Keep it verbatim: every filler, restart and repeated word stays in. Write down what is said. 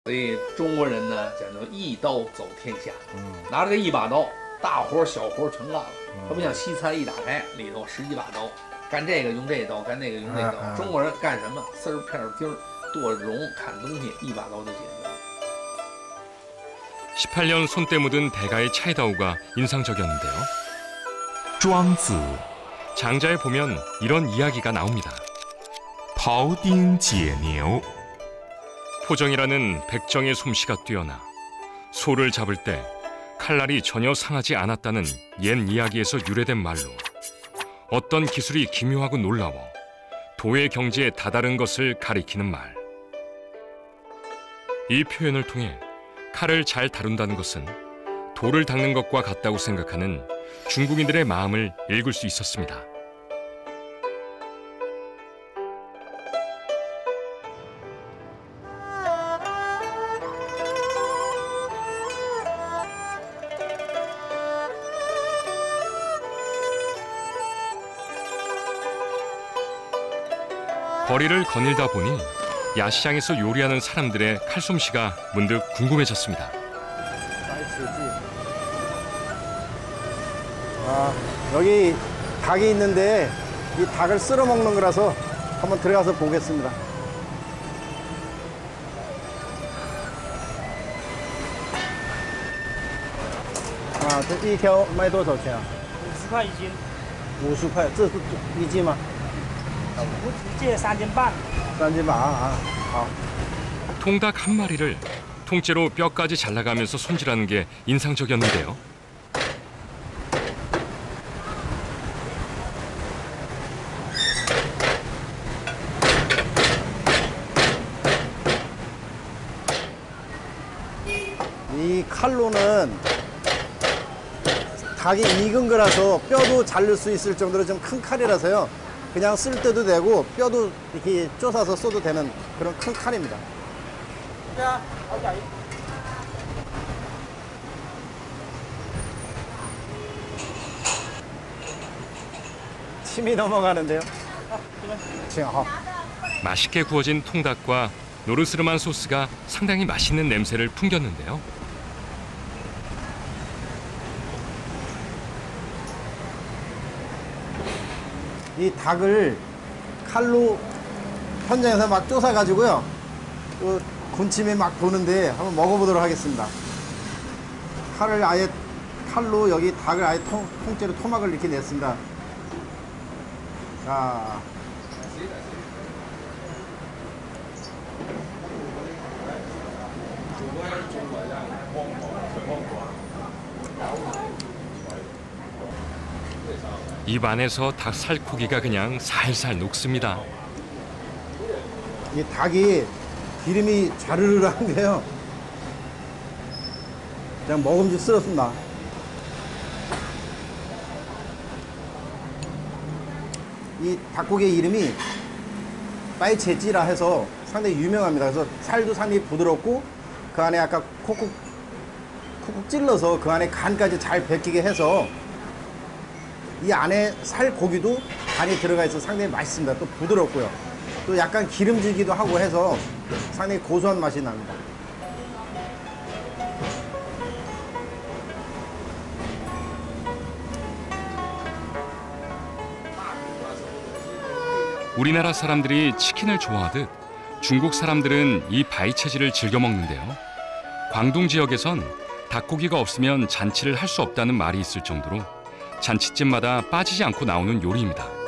所以中国人呢讲究一刀走天下，嗯，拿着这一把刀，大活小活全干了。它不像西餐一打开里头十几把刀，干这个用这刀，干那个用那刀。 嗯嗯、 中国人干什么？丝儿片儿丁儿剁蓉砍东西，一把刀就解决了。 십팔 년 손때 묻은 대가의 차이다오가 인상적이었는데요. 庄子 장자에 보면 이런 이야기가 나옵니다. 庖丁解牛 포정이라는 백정의 솜씨가 뛰어나 소를 잡을 때 칼날이 전혀 상하지 않았다는 옛 이야기에서 유래된 말로 어떤 기술이 기묘하고 놀라워 도의 경지에 다다른 것을 가리키는 말. 이 표현을 통해 칼을 잘 다룬다는 것은 돌을 닦는 것과 같다고 생각하는 중국인들의 마음을 읽을 수 있었습니다. 거리를 거닐다 보니 야시장에서 요리하는 사람들의 칼솜씨가 문득 궁금해졌습니다. 아, 여기 닭이 있는데 이 닭을 쓸어 먹는 거라서 한번 들어가서 보겠습니다. 아, 这一条卖多少钱啊？ 五十块一斤。 五十块，这是一斤吗？ 我只借三斤半。 三斤半啊，好。 통닭 한 마리를 통째로 뼈까지 잘라가면서 손질하는 게 인상적이었는데요. 이 칼로는 닭이 익은 거라서 뼈도 자를 수 있을 정도로 좀 큰 칼이라서요. 그냥 쓸 때도 되고 뼈도 이렇게 쪼사서 써도 되는 그런 큰 칼입니다. 침이 넘어가는데요. 맛있게 구워진 통닭과 노르스름한 소스가 상당히 맛있는 냄새를 풍겼는데요. 이 닭을 칼로 현장에서 막 쪼사가지고요. 또 군침이 막 도는데 한번 먹어보도록 하겠습니다. 칼을 아예 칼로 여기 닭을 아예 통, 통째로 토막을 이렇게 냈습니다. 자. 입 안에서 닭 살코기가 그냥 살살 녹습니다. 이 닭이 기름이 자르르한데요. 그냥 먹음직스럽습니다. 이 닭고기의 이름이 빠이체찌라 해서 상당히 유명합니다. 그래서 살도 상당히 부드럽고 그 안에 아까 콕콕 콕콕 찔러서 그 안에 간까지 잘 벗기게 해서 이 안에 살 고기도 간이 들어가 있어 상당히 맛있습니다. 또 부드럽고요. 또 약간 기름지기도 하고 해서 상당히 고소한 맛이 납니다. 우리나라 사람들이 치킨을 좋아하듯 중국 사람들은 이 바이체지를 즐겨 먹는데요. 광둥 지역에선 닭고기가 없으면 잔치를 할 수 없다는 말이 있을 정도로 잔치집마다 빠지지 않고 나오는 요리입니다.